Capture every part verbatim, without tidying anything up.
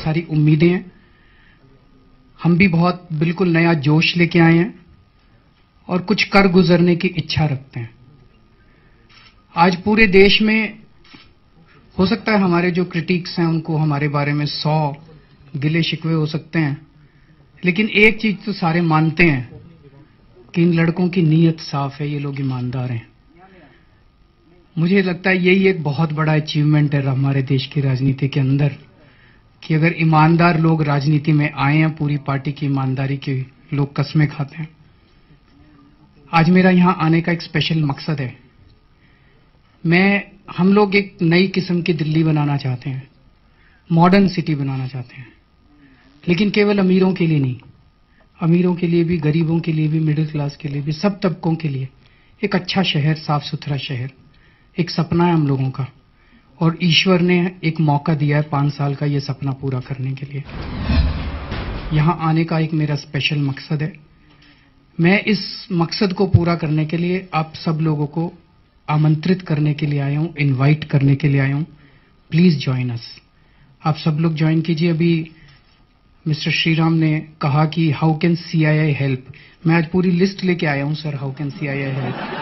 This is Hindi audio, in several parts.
सारी उम्मीदें हैं। हम भी बहुत बिल्कुल नया जोश लेके आए हैं और कुछ कर गुजरने की इच्छा रखते हैं। आज पूरे देश में हो सकता है हमारे जो क्रिटिक्स हैं उनको हमारे बारे में सौ गिले शिकवे हो सकते हैं, लेकिन एक चीज तो सारे मानते हैं कि इन लड़कों की नीयत साफ है, ये लोग ईमानदार हैं। मुझे लगता है यही एक बहुत बड़ा अचीवमेंट है हमारे देश की राजनीति के अंदर कि अगर ईमानदार लोग राजनीति में आए हैं, पूरी पार्टी की ईमानदारी के लोग कस्में खाते हैं। आज मेरा यहां आने का एक स्पेशल मकसद है। मैं हम लोग एक नई किस्म की दिल्ली बनाना चाहते हैं, मॉडर्न सिटी बनाना चाहते हैं, लेकिन केवल अमीरों के लिए नहीं, अमीरों के लिए भी, गरीबों के लिए भी, मिडिल क्लास के लिए भी, सब तबकों के लिए एक अच्छा शहर, साफ सुथरा शहर, एक सपना है हम लोगों का और ईश्वर ने एक मौका दिया है पांच साल का ये सपना पूरा करने के लिए। यहां आने का एक मेरा स्पेशल मकसद है। मैं इस मकसद को पूरा करने के लिए आप सब लोगों को आमंत्रित करने के लिए आया हूं, इनवाइट करने के लिए आया हूं। Please join us. आप सब लोग ज्वाइन कीजिए। अभी मिस्टर श्रीराम ने कहा कि हाउ कैन सीआईआई हेल्प। मैं आज पूरी लिस्ट लेके आया हूं sir, how can CII help.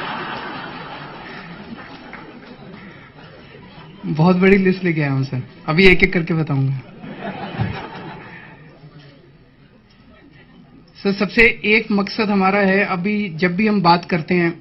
बहुत बड़ी लिस्ट लेके आया हूं सर, अभी एक एक करके बताऊंगा। सर सबसे एक मकसद हमारा है, अभी जब भी हम बात करते हैं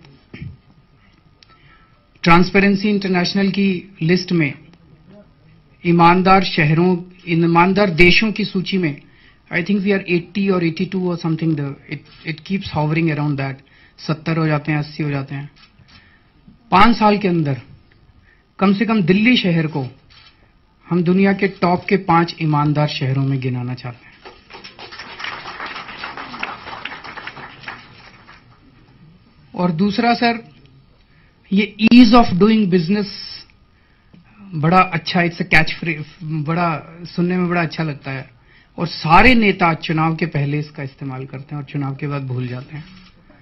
ट्रांसपेरेंसी इंटरनेशनल की लिस्ट में ईमानदार शहरों, ईमानदार देशों की सूची में आई थिंक वी आर अस्सी और बयासी और something, it it keeps hovering around that. सत्तर हो जाते हैं, अस्सी हो जाते हैं। पांच साल के अंदर कम से कम दिल्ली शहर को हम दुनिया के टॉप के पांच ईमानदार शहरों में गिनाना चाहते हैं। और दूसरा सर, ये ईज ऑफ डूइंग बिजनेस बड़ा अच्छा, इट्स अ कैच फ्रेज, बड़ा सुनने में बड़ा अच्छा लगता है और सारे नेता चुनाव के पहले इसका इस्तेमाल करते हैं और चुनाव के बाद भूल जाते हैं।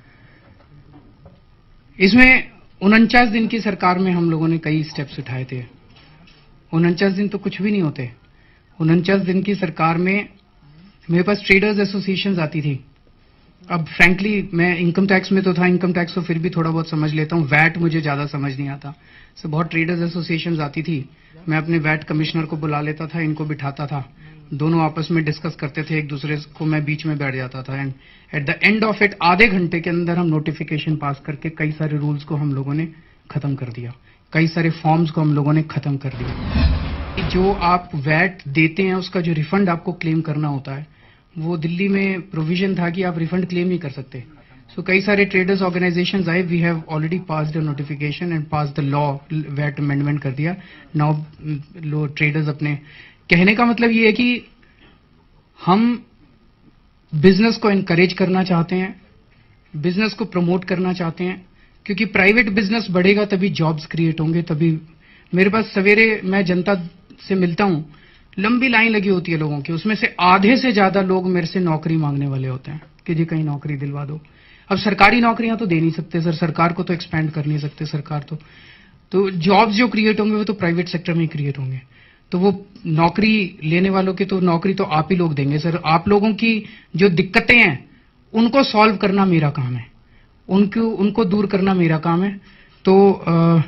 इसमें उनचास दिन की सरकार में हम लोगों ने कई स्टेप्स उठाए थे। उनचास दिन तो कुछ भी नहीं होते। उनचास दिन की सरकार में मेरे पास ट्रेडर्स एसोसिएशंस आती थी। अब फ्रैंकली मैं इनकम टैक्स में तो था, इनकम टैक्स तो फिर भी थोड़ा बहुत समझ लेता हूं, वैट मुझे ज्यादा समझ नहीं आता। सो बहुत ट्रेडर्स एसोसिएशंस आती थी, मैं अपने वैट कमिश्नर को बुला लेता था, इनको बिठाता था, दोनों आपस में डिस्कस करते थे, एक दूसरे को मैं बीच में बैठ जाता था and at the end of it आधे घंटे के अंदर हम नोटिफिकेशन पास करके कई सारे रूल्स को हम लोगों ने खत्म कर दिया, कई सारे फॉर्म्स को हम लोगों ने खत्म कर दिया। जो आप वैट देते हैं उसका जो रिफंड आपको क्लेम करना होता है, वो दिल्ली में प्रोविजन था कि आप रिफंड क्लेम नहीं कर सकते। सो so, कई सारे ट्रेडर्स ऑर्गेनाइजेशंस आए, we have already passed a notification and pass the law, VAT amendment कर दिया। नाउ लो ट्रेडर्स अपने, कहने का मतलब ये है कि हम बिजनेस को एनकरेज करना चाहते हैं, बिजनेस को प्रमोट करना चाहते हैं, क्योंकि प्राइवेट बिजनेस बढ़ेगा तभी जॉब्स क्रिएट होंगे। तभी मेरे पास सवेरे मैं जनता से मिलता हूं, लंबी लाइन लगी होती है लोगों की, उसमें से आधे से ज्यादा लोग मेरे से नौकरी मांगने वाले होते हैं कि जी कहीं नौकरी दिलवा दो। अब सरकारी नौकरियां तो दे नहीं सकते सर, सरकार को तो एक्सपैंड कर नहीं सकते सरकार तो तो जॉब्स जो क्रिएट होंगे वो तो प्राइवेट सेक्टर में ही क्रिएट होंगे। तो वो नौकरी लेने वालों की तो नौकरी तो आप ही लोग देंगे सर। आप लोगों की जो दिक्कतें हैं उनको सॉल्व करना मेरा काम है, उनको उनको दूर करना मेरा काम है। तो आ,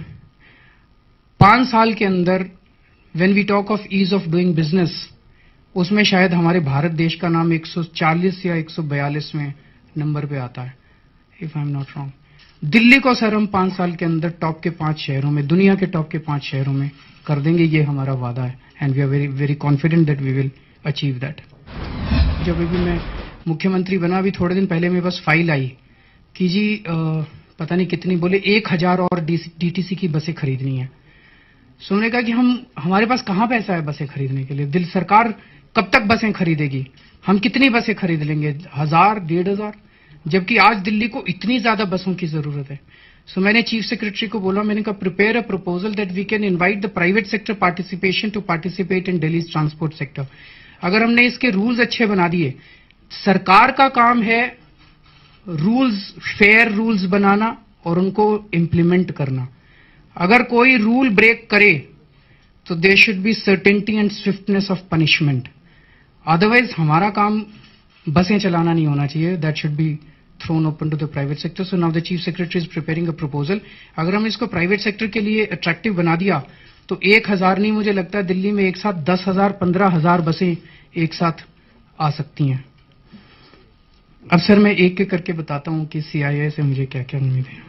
पांच साल के अंदर when we talk of ease of doing business, उसमें शायद हमारे भारत देश का नाम एक सौ चालीस या एक सौ बयालीसवें नंबर पे आता है, if I am not wrong. Delhi को सर हम पांच साल के अंदर टॉप के पांच शहरों में, दुनिया के टॉप के पांच शहरों में कर देंगे, ये हमारा वादा है and we are very very confident that we will achieve that. जब अभी मैं मुख्यमंत्री बना, अभी थोड़े दिन पहले मेरे पास फाइल आई कि जी आ, पता नहीं कितनी, बोले एक हजार और डीटीसी की बसें खरीदनी है। सुनने का कि हम हमारे पास कहां पैसा है बसें खरीदने के लिए, दिल सरकार कब तक बसें खरीदेगी, हम कितनी बसें खरीद लेंगे, हजार डेढ़ हजार, जबकि आज दिल्ली को इतनी ज्यादा बसों की जरूरत है। सो so, मैंने चीफ सेक्रेटरी को बोला, मैंने कहा prepare a proposal that we can invite the private sector participation to participate in Delhi transport sector. अगर हमने इसके रूल्स अच्छे बना दिए, सरकार का काम है रूल्स, फेयर रूल्स बनाना और उनको इम्प्लीमेंट करना। अगर कोई रूल ब्रेक करे तो there should be certainty and swiftness of punishment. Otherwise हमारा काम बसें चलाना नहीं होना चाहिए, that should be thrown open to the private sector. So now the chief secretary is preparing a proposal. अगर हम इसको प्राइवेट सेक्टर के लिए अट्रैक्टिव बना दिया तो एक हजार नहीं, मुझे लगता है दिल्ली में एक साथ दस हजार पंद्रह हजार बसें एक साथ आ सकती हैं। अब सर मैं एक एक करके बताता हूं कि सीआईआई से मुझे क्या क्या उम्मीद है।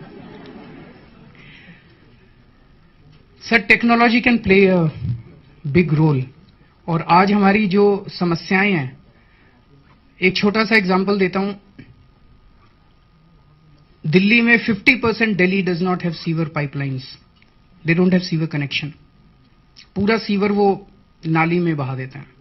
Sir technology can play a big role, और आज हमारी जो समस्याएं हैं, एक छोटा सा एग्जांपल देता हूं। दिल्ली में fifty percent Delhi does not have sewer pipelines, they don't have sewer connection. पूरा सीवर वो नाली में बहा देते हैं।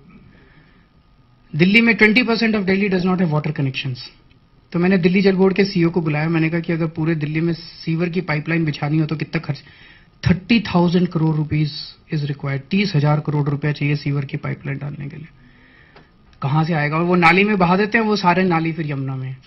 दिल्ली में twenty percent of Delhi does not have water connections. तो मैंने दिल्ली जल बोर्ड के सीईओ को बुलाया, मैंने कहा कि अगर पूरे दिल्ली में सीवर की पाइपलाइन बिछानी हो तो कितना खर्च? Thirty thousand crore rupees is required. तीस हजार करोड़ रुपया चाहिए सीवर की पाइपलाइन डालने के लिए। कहां से आएगा? और वो नाली में बहा देते हैं, वो सारे नाली फिर यमुना में।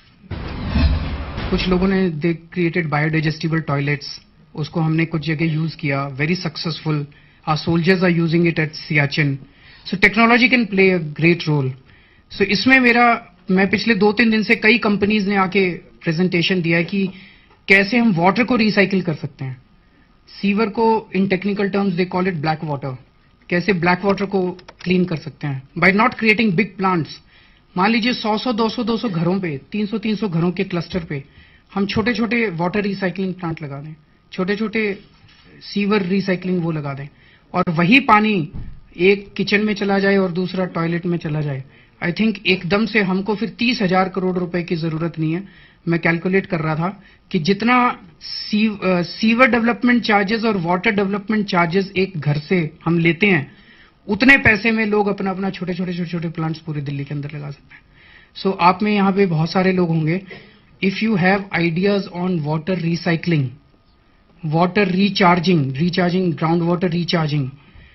कुछ लोगों ने दे क्रिएटेड बायोडाइजेस्टिबल टॉयलेट्स, उसको हमने कुछ जगह यूज किया, very successful. Our soldiers are using it at Siachen. So technology can play a great role. So इसमें मेरा, मैं पिछले दो तीन दिन से कई कंपनीज ने आके प्रेजेंटेशन दिया है कि कैसे हम वाटर को रिसाइकिल कर सकते हैं। सीवर को in technical terms they call it black water. कैसे ब्लैक वाटर को क्लीन कर सकते हैं by not creating big plants. मान लीजिए सौ सौ दो सौ दो सौ घरों पे, तीन सौ तीन सौ घरों के क्लस्टर पे हम छोटे छोटे वाटर रिसाइकलिंग प्लांट लगा दें, छोटे छोटे सीवर रिसाइकलिंग वो लगा दें, और वही पानी एक किचन में चला जाए और दूसरा टॉयलेट में चला जाए। आई थिंक एकदम से हमको फिर तीस हजार करोड़ रुपए की जरूरत नहीं है। मैं कैलकुलेट कर रहा था कि जितना सी, uh, सीवर डेवलपमेंट चार्जेस और वाटर डेवलपमेंट चार्जेस एक घर से हम लेते हैं, उतने पैसे में लोग अपना अपना छोटे छोटे छोटे छोटे प्लांट्स पूरे दिल्ली के अंदर लगा सकते हैं। सो so, आप में यहाँ पे बहुत सारे लोग होंगे, if you have ideas on water recycling, water recharging, recharging ground water recharging.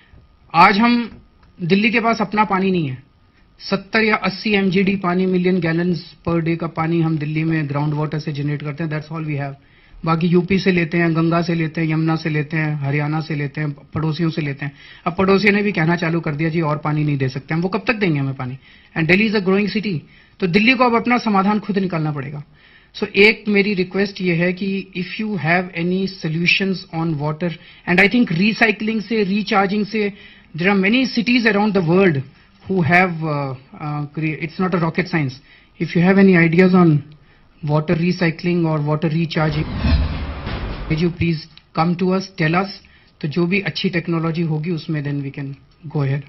आज हम, दिल्ली के पास अपना पानी नहीं है। सत्तर या अस्सी एमजीडी पानी, मिलियन गैलन्स पर डे का पानी हम दिल्ली में ग्राउंड वाटर से जनरेट करते हैं। That's all we have. बाकी यूपी से लेते हैं, गंगा से लेते हैं, यमुना से लेते हैं, हरियाणा से लेते हैं, पड़ोसियों से लेते हैं। अब पड़ोसियों ने भी कहना चालू कर दिया जी और पानी नहीं दे सकते हम। वो कब तक देंगे हमें पानी? And Delhi is a growing city, तो दिल्ली को अब अपना समाधान खुद निकालना पड़ेगा। सो so, एक मेरी रिक्वेस्ट ये है कि if you have any solutions on water, and I think recycling से, रिचार्जिंग से, there are many cities around the world who have uh, uh, it's not a rocket science. If you have any ideas on water recycling or water recharging, would you please come to us, tell us. तो जो भी अच्छी टेक्नोलॉजी होगी उसमें then we can go ahead.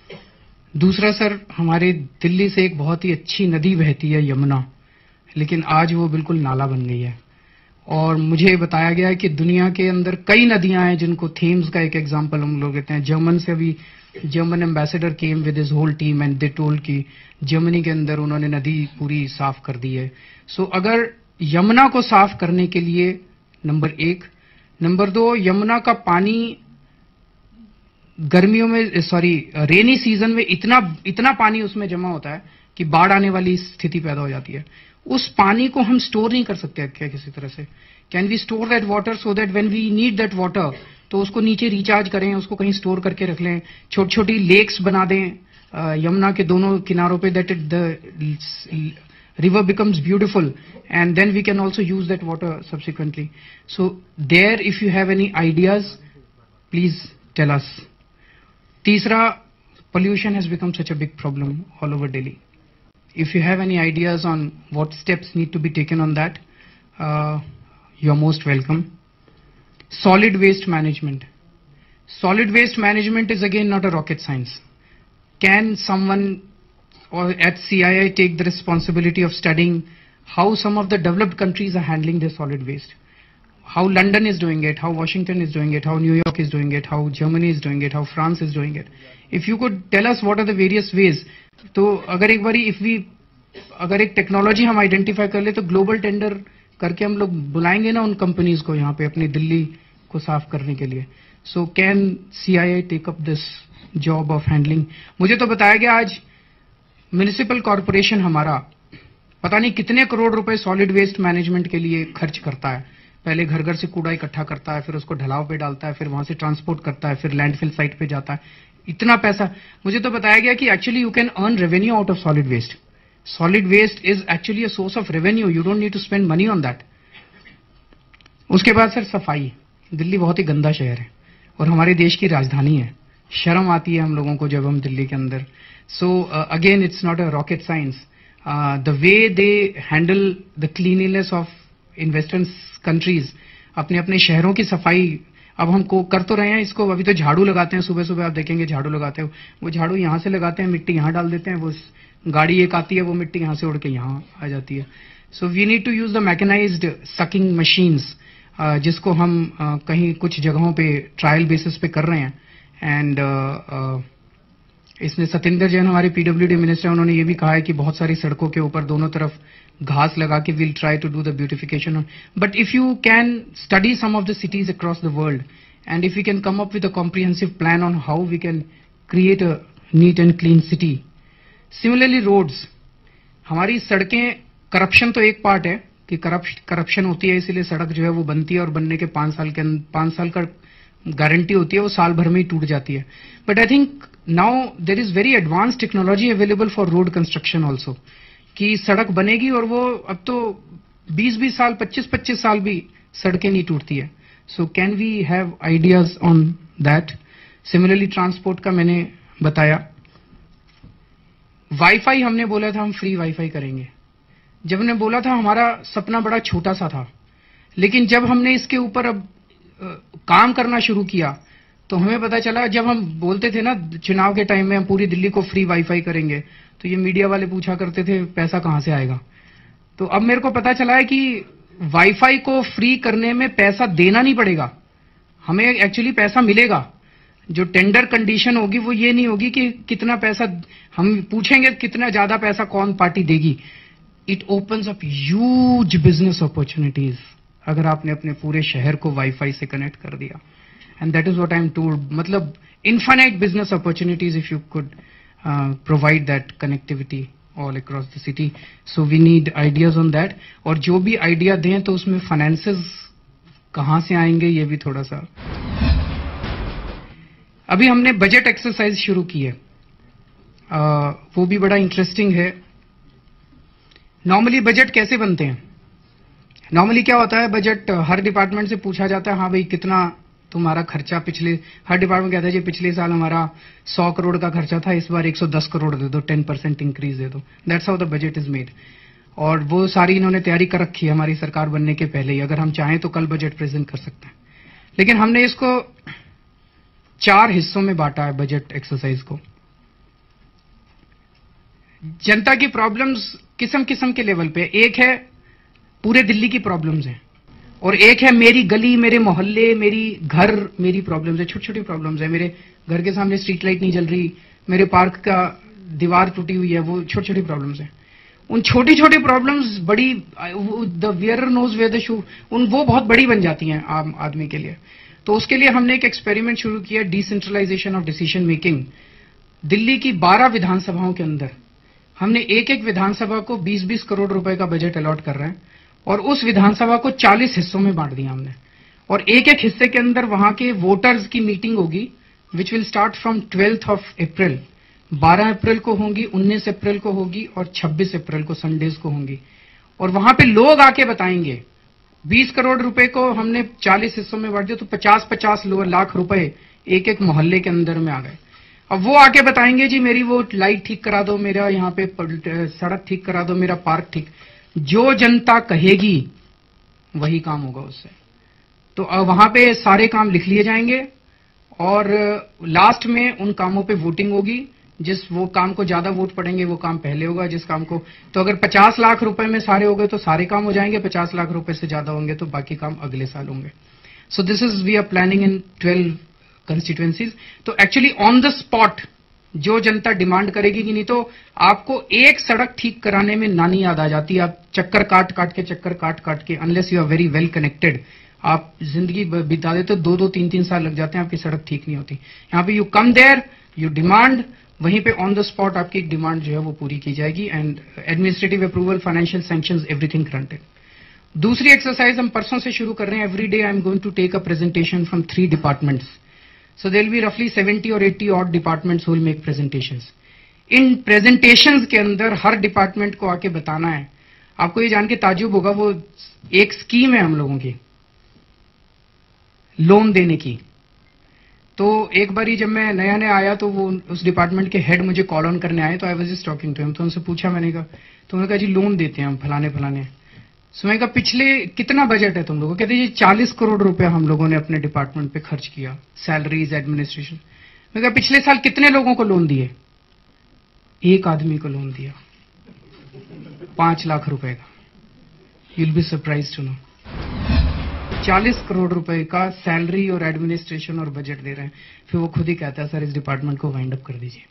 दूसरा सर, हमारे दिल्ली से एक बहुत ही अच्छी नदी बहती है यमुना, लेकिन आज वो बिल्कुल नाला बन गई है। और मुझे बताया गया है कि दुनिया के अंदर कई नदियां हैं जिनको, थेम्स का एक एग्जांपल हम लोग लेते हैं। जर्मन से भी, German ambassador came with his whole team and they told कि जर्मनी के अंदर उन्होंने नदी पूरी साफ कर दी है। सो so, अगर यमुना को साफ करने के लिए, नंबर एक, नंबर दो, यमुना का पानी गर्मियों में, सॉरी रेनी सीजन में इतना इतना पानी उसमें जमा होता है कि बाढ़ आने वाली स्थिति पैदा हो जाती है। उस पानी को हम स्टोर नहीं कर सकते क्या किसी तरह से? Can we store that water so that when we need that water तो उसको नीचे रिचार्ज करें, उसको कहीं स्टोर करके रख लें, छोटी छोटी लेक्स बना दें यमुना के दोनों किनारों पे, that it the river becomes beautiful and then we can also use that water subsequently. So there, if you have any ideas, please tell us. Teesra, pollution has become such a big problem all over Delhi. If you have any ideas on what steps need to be taken on that, uh, you're most welcome. Solid waste management. Solid waste management is again not a rocket science. Can someone or at C I I take the responsibility of studying how some of the developed countries are handling their solid waste? How London is doing it, how Washington is doing it, how New York is doing it, how Germany is doing it, how France is doing it. If you could tell us what are the various ways, तो अगर एक बारी if we अगर एक टेक्नोलॉजी हम आइडेंटिफाई कर ले तो ग्लोबल टेंडर करके हम लोग बुलाएंगे ना उन कंपनीज को यहाँ पे अपनी दिल्ली को साफ करने के लिए. So can C I I take up this job of handling? मुझे तो बताया गया आज म्युनिसिपल कॉर्पोरेशन हमारा पता नहीं कितने करोड़ रुपए सॉलिड वेस्ट मैनेजमेंट के लिए खर्च करता है. पहले घर घर से कूड़ा इकट्ठा करता है, फिर उसको ढलाव पे डालता है, फिर वहां से ट्रांसपोर्ट करता है, फिर लैंडफिल साइट पे जाता है। इतना पैसा मुझे तो बताया गया कि actually you can earn revenue out of solid waste. Solid waste is actually a source of revenue, you don't need to spend money on that. उसके बाद सर सफाई। दिल्ली बहुत ही गंदा शहर है और हमारे देश की राजधानी है। शर्म आती है हम लोगों को जब हम दिल्ली के अंदर। So again it's not a rocket science, the way they handle the cleanliness of in western countries, अपने अपने शहरों की सफाई। अब हम को कर तो रहे हैं इसको, अभी तो झाड़ू लगाते हैं, सुबह सुबह आप देखेंगे झाड़ू लगाते हो, वो झाड़ू यहां से लगाते हैं, मिट्टी यहां डाल देते हैं, वो गाड़ी एक आती है, वो मिट्टी यहां से उड़ के यहां आ जाती है। So we need to use the mechanised sucking machines, जिसको हम uh, कहीं कुछ जगहों पे ट्रायल बेसिस पे कर रहे हैं। एंड uh, uh, इसमें सत्येंद्र जैन हमारे पीडब्ल्यूडी मिनिस्टर, उन्होंने ये भी कहा है कि बहुत सारी सड़कों के ऊपर दोनों तरफ घास लगा के will try to do the beautification. But if you can study some of the cities across the world and if you can come up with a comprehensive plan on how we can create a neat and clean city. Similarly roads, हमारी सड़कें, करप्शन तो एक पार्ट है कि करप्शन होती है, इसीलिए सड़क जो है वो बनती है और बनने के पांच साल के पांच साल का गारंटी होती है, वो साल भर में ही टूट जाती है। But I think now there is very advance technology available for road construction also, कि सड़क बनेगी और वो अब तो बीस बीस साल, पच्चीस पच्चीस साल भी सड़कें नहीं टूटती है। So can we have ideas on that. Similarly transport का मैंने बताया। वाईफाई हमने बोला था हम फ्री वाईफाई करेंगे। जब हमने बोला था हमारा सपना बड़ा छोटा सा था, लेकिन जब हमने इसके ऊपर अब आ, काम करना शुरू किया तो हमें पता चला, जब हम बोलते थे ना चुनाव के टाइम में हम पूरी दिल्ली को फ्री वाईफाई करेंगे, तो ये मीडिया वाले पूछा करते थे पैसा कहां से आएगा। तो अब मेरे को पता चला है कि वाईफाई को फ्री करने में पैसा देना नहीं पड़ेगा, हमें एक्चुअली पैसा मिलेगा। जो टेंडर कंडीशन होगी वो ये नहीं होगी कि कितना पैसा, हम पूछेंगे कितना ज्यादा पैसा कौन पार्टी देगी। It opens up huge business opportunities अगर आपने अपने पूरे शहर को वाईफाई से कनेक्ट कर दिया। And that is what I am told, मतलब infinite business opportunities if you could provide that connectivity all across the city. So we need ideas on that. और जो भी आइडिया दें तो उसमें फाइनेंसेस कहां से आएंगे ये भी थोड़ा सा। अभी हमने बजट एक्सरसाइज शुरू की है, uh, वो भी बड़ा इंटरेस्टिंग है। नॉर्मली बजट कैसे बनते हैं? नॉर्मली क्या होता है, बजट हर डिपार्टमेंट से पूछा जाता है, हाँ भाई कितना तुम्हारा खर्चा, पिछले हर डिपार्टमेंट कहता है जी पिछले साल हमारा सौ करोड़ का खर्चा था, इस बार एक सौ दस करोड़ दे दो, टेन परसेंट इंक्रीज दे दो। That's how the budget is made. और वो सारी इन्होंने तैयारी कर रखी है हमारी सरकार बनने के पहले ही, अगर हम चाहें तो कल बजट प्रेजेंट कर सकते हैं। लेकिन हमने इसको चार हिस्सों में बांटा है बजट एक्सरसाइज को। जनता की प्रॉब्लम्स किस्म किस्म के लेवल पे, एक है पूरे दिल्ली की प्रॉब्लम्स हैं, और एक है मेरी गली, मेरे मोहल्ले, मेरी घर, मेरी प्रॉब्लम्स है, छोटी छोटी प्रॉब्लम्स है। मेरे घर के सामने स्ट्रीट लाइट नहीं जल रही, मेरे पार्क का दीवार टूटी हुई है, वो छोटी छोटी प्रॉब्लम्स हैं। उन छोटी छोटी प्रॉब्लम्स बड़ी, the wearer knows where the shoe, उन वो बहुत बड़ी बन जाती हैं आम आदमी के लिए। तो उसके लिए हमने एक एक्सपेरिमेंट शुरू किया, decentralisation of decision making. Delhi की बारह विधानसभाओं के अंदर हमने एक एक विधानसभा को बीस बीस करोड़ रुपए का बजट अलॉट कर रहे हैं, और उस विधानसभा को चालीस हिस्सों में बांट दिया हमने। और एक एक हिस्से के अंदर वहां के वोटर्स की मीटिंग होगी, which will start from twelfth of April. बारह अप्रैल को होंगी, उन्नीस अप्रैल को होगी और छब्बीस अप्रैल को संडेज को होंगी। और वहां पे लोग आके बताएंगे, बीस करोड़ रुपए को हमने चालीस हिस्सों में बांट दिया तो पचास पचास लाख रुपए एक एक मोहल्ले के अंदर में आ गए। अब वो आके बताएंगे जी मेरी वो लाइट ठीक करा दो, मेरा यहाँ पे सड़क ठीक करा दो, मेरा पार्क ठीक। जो जनता कहेगी वही काम होगा उससे। तो वहां पे सारे काम लिख लिए जाएंगे और लास्ट में उन कामों पे वोटिंग होगी। जिस वो काम को ज्यादा वोट पड़ेंगे वो काम पहले होगा, जिस काम को, तो अगर पचास लाख रुपए में सारे हो गए तो सारे काम हो जाएंगे, पचास लाख रुपए से ज्यादा होंगे तो बाकी काम अगले साल होंगे। So this is we are planning in twelve constituencies. तो एक्चुअली ऑन द स्पॉट जो जनता डिमांड करेगी कि नहीं तो आपको एक सड़क ठीक कराने में नानी याद आ जाती है। आप चक्कर काट काट के चक्कर काट काट के, unless you are very well connected, आप जिंदगी बिता देते तो दो दो तीन तीन साल लग जाते हैं, आपकी सड़क ठीक नहीं होती। यहाँ पे you come there, you demand, वहीं पे ऑन द स्पॉट आपकी डिमांड जो है वो पूरी की जाएगी। And administrative approval, financial sanctions, everything granted. दूसरी एक्सरसाइज हम परसों से शुरू कर रहे हैं. Every day I am going to take a presentation from three departments. So there will be रफली seventy or eighty odd departments who will make presentations. इन प्रेजेंटेशंस के अंदर हर डिपार्टमेंट को आके बताना है. आपको ये जान के ताज्जुब होगा, वो एक स्कीम है हम लोगों की लोन देने की. तो एक बारी जब मैं नया नया आया तो वो उस डिपार्टमेंट के हेड मुझे कॉल ऑन करने आए. तो I was just talking to him. तो उनसे पूछा मैंने, कहा तो उन्होंने कहा जी लोन देते हैं हम फलाने फलाने. सो मैंने कहा पिछले कितना बजट है तुम लोगों? कहते जी चालीस करोड़ रुपया हम लोगों ने अपने डिपार्टमेंट पे खर्च किया, सैलरीज, एडमिनिस्ट्रेशन. मैंने कहा पिछले साल कितने लोगों को लोन दिए? एक आदमी को लोन दिया, पांच लाख रुपए का. You will be surprised to know चालीस करोड़ रुपए का सैलरी और एडमिनिस्ट्रेशन और बजट दे रहे हैं. फिर वो खुद ही कहता है सर इस डिपार्टमेंट को वाइंड अप कर दीजिए.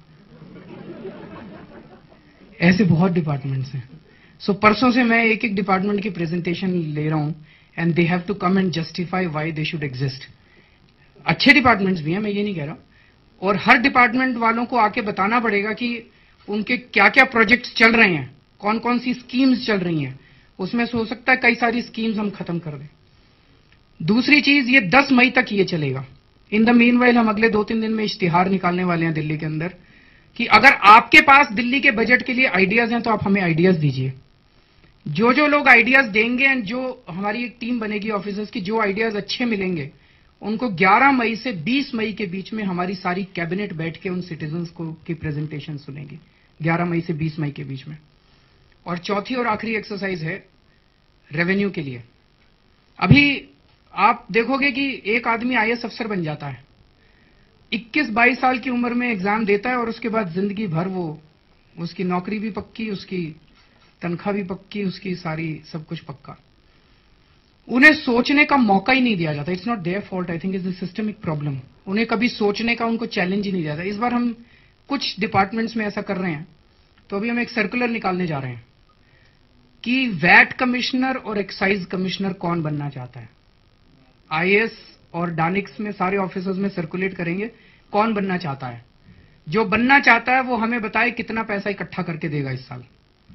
ऐसे बहुत डिपार्टमेंट्स हैं. सो so, परसों से मैं एक एक डिपार्टमेंट की प्रेजेंटेशन ले रहा हूं and they have to come and justify why they should exist. अच्छे डिपार्टमेंट्स भी हैं, मैं ये नहीं कह रहा. और हर डिपार्टमेंट वालों को आके बताना पड़ेगा कि उनके क्या क्या प्रोजेक्ट्स चल रहे हैं, कौन कौन सी स्कीम्स चल रही हैं. उसमें से हो सकता है कई सारी स्कीम्स हम खत्म कर दें. दूसरी चीज, ये दस मई तक ये चलेगा. इन द मीनवाइल हम अगले दो तीन दिन में इश्तिहार निकालने वाले हैं दिल्ली के अंदर कि अगर आपके पास दिल्ली के बजट के लिए आइडियाज हैं तो आप हमें आइडियाज दीजिए. जो जो लोग आइडियाज देंगे एंड जो हमारी एक टीम बनेगी ऑफिसर्स की, जो आइडियाज अच्छे मिलेंगे उनको ग्यारह मई से बीस मई के बीच में हमारी सारी कैबिनेट बैठ के उन सिटीजन्स को की प्रेजेंटेशन सुनेगी. ग्यारह मई से बीस मई के बीच में. और चौथी और आखिरी एक्सरसाइज है रेवेन्यू के लिए. अभी आप देखोगे कि एक आदमी आईएएस अफसर बन जाता है, इक्कीस बाईस साल की उम्र में एग्जाम देता है और उसके बाद जिंदगी भर वो उसकी नौकरी भी पक्की, उसकी तनख्वाह भी पक्की, उसकी सारी सब कुछ पक्का. उन्हें सोचने का मौका ही नहीं दिया जाता. It's not their fault, I think it's a systemic problem. उन्हें कभी सोचने का उनको चैलेंज ही नहीं दिया जाता. इस बार हम कुछ डिपार्टमेंट्स में ऐसा कर रहे हैं. तो अभी हम एक सर्कुलर निकालने जा रहे हैं कि वैट कमिश्नर और एक्साइज कमिश्नर कौन बनना चाहता है. आईएएस और डानिक्स में सारे ऑफिसर्स में सर्कुलेट करेंगे कौन बनना चाहता है. जो बनना चाहता है वो हमें बताए कितना पैसा इकट्ठा करके देगा इस साल,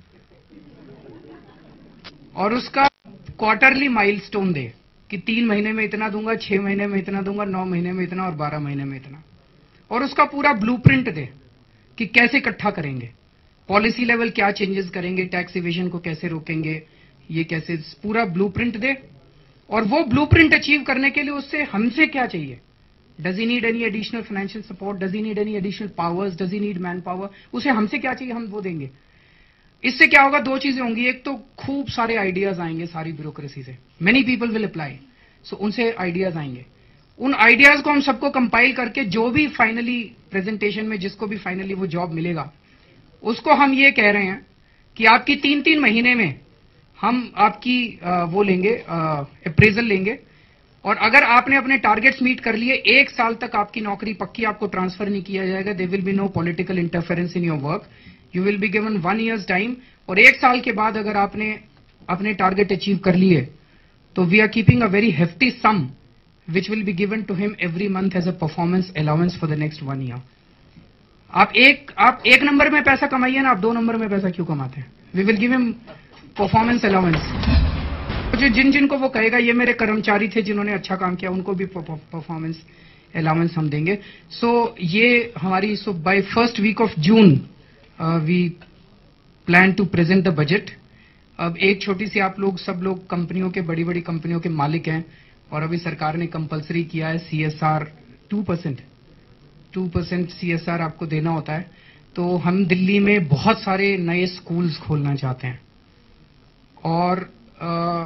और उसका क्वार्टरली माइलस्टोन दे कि तीन महीने में इतना दूंगा, छह महीने में इतना दूंगा, नौ महीने में इतना और बारह महीने में इतना. और उसका पूरा ब्लूप्रिंट दे कि कैसे इकट्ठा करेंगे, पॉलिसी लेवल क्या चेंजेस करेंगे, टैक्स इवेजन को कैसे रोकेंगे, ये कैसे, पूरा ब्लूप्रिंट दे. और वो ब्लूप्रिंट अचीव करने के लिए उससे हमसे क्या चाहिए. Does he need any additional financial support, does he need any additional powers, does he need man power, उसे हमसे क्या चाहिए हम वो देंगे. इससे क्या होगा, दो चीजें होंगी. एक तो खूब सारे आइडियाज आएंगे सारी ब्यूरोक्रेसी से, many people will apply, so उनसे आइडियाज आएंगे. उन आइडियाज को हम सबको कंपाइल करके जो भी फाइनली प्रेजेंटेशन में जिसको भी फाइनली वो जॉब मिलेगा उसको हम ये कह रहे हैं कि आपकी तीन तीन महीने में हम आपकी आ, वो लेंगे, अप्रेजल लेंगे. और अगर आपने अपने टारगेट्स मीट कर लिए, एक साल तक आपकी नौकरी पक्की, आपको ट्रांसफर नहीं किया जाएगा. There will be no political interference in your work. You will be given one years time. और एक साल के बाद अगर आपने अपने टारगेट अचीव कर लिए तो we are keeping a very hefty sum which will be given to him every month as a performance allowance for the next one year. आप एक आप एक नंबर में पैसा कमाइए ना, आप दो नंबर में पैसा क्यों कमाते हैं. We will give him performance allowance. जो जिन जिन को वो कहेगा ये मेरे कर्मचारी थे जिन्होंने अच्छा काम किया, उनको भी परफॉर्मेंस अलाउंस हम देंगे. सो so, ये हमारी, so by first week of June we plan to present the budget. अब एक छोटी सी, आप लोग सब लोग कंपनियों के, बड़ी बड़ी कंपनियों के मालिक हैं और अभी सरकार ने कंपलसरी किया है CSR two percent two percent CSR आपको देना होता है. तो हम दिल्ली में बहुत सारे नए स्कूल्स खोलना चाहते हैं. और आ,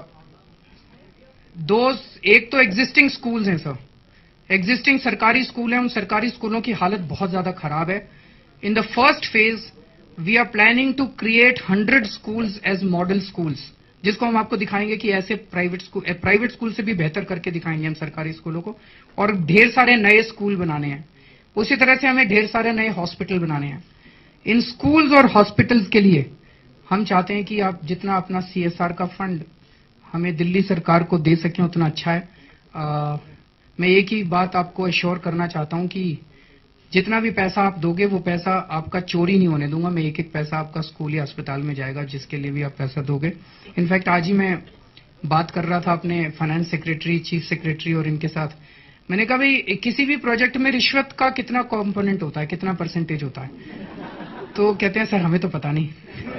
दो, एक तो एग्जिस्टिंग स्कूल्स हैं सर, एग्जिस्टिंग सरकारी स्कूल हैं. उन सरकारी स्कूलों की हालत बहुत ज्यादा खराब है. In the first phase we are planning to create hundred schools as model schools, जिसको हम आपको दिखाएंगे कि ऐसे प्राइवेट स्कूल, प्राइवेट स्कूल से भी बेहतर करके दिखाएंगे हम सरकारी स्कूलों को. और ढेर सारे नए स्कूल बनाने हैं. उसी तरह से हमें ढेर सारे नए हॉस्पिटल बनाने हैं. इन स्कूल्स और हॉस्पिटल्स के लिए हम चाहते हैं कि आप जितना अपना सीएसआर का फंड हमें दिल्ली सरकार को दे सकें उतना अच्छा है. आ, मैं एक ही बात आपको एश्योर करना चाहता हूं कि जितना भी पैसा आप दोगे वो पैसा आपका चोरी नहीं होने दूंगा मैं. एक एक पैसा आपका स्कूल या अस्पताल में जाएगा जिसके लिए भी आप पैसा दोगे. इनफैक्ट आज ही मैं बात कर रहा था अपने फाइनेंस सेक्रेटरी, चीफ सेक्रेटरी और इनके साथ। मैंने कहा भाई किसी भी प्रोजेक्ट में रिश्वत का कितना कंपोनेंट होता है, कितना परसेंटेज होता है? तो कहते हैं सर हमें तो पता नहीं।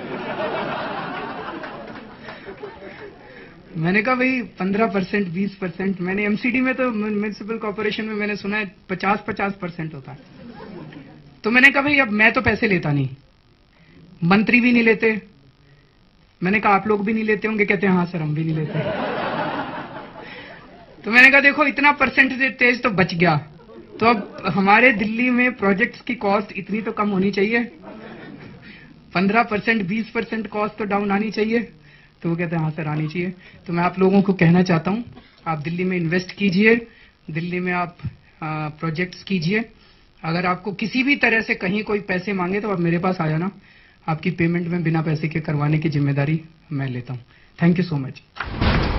मैंने कहा भाई पंद्रह परसेंट, बीस परसेंट, मैंने एमसीडी में तो म्युनिसिपल कॉर्पोरेशन में मैंने सुना है पचास पचास परसेंट होता है। तो मैंने कहा भाई अब मैं तो पैसे लेता नहीं, मंत्री भी नहीं लेते। मैंने कहा आप लोग भी नहीं लेते होंगे? कहते हैं हाँ सर हम भी नहीं लेते। तो मैंने कहा देखो इतना परसेंटेज तो बच गया, तो अब हमारे दिल्ली में प्रोजेक्ट्स की कॉस्ट इतनी तो कम होनी चाहिए, पंद्रह परसेंट, बीस परसेंट कॉस्ट तो डाउन आनी चाहिए। तो वो कहते हैं हाँ सर आनी चाहिए। तो मैं आप लोगों को कहना चाहता हूं आप दिल्ली में इन्वेस्ट कीजिए, दिल्ली में आप प्रोजेक्ट्स कीजिए। अगर आपको किसी भी तरह से कहीं कोई पैसे मांगे तो आप मेरे पास आ जाना, आपकी पेमेंट में बिना पैसे के करवाने की जिम्मेदारी मैं लेता हूं। Thank you so much.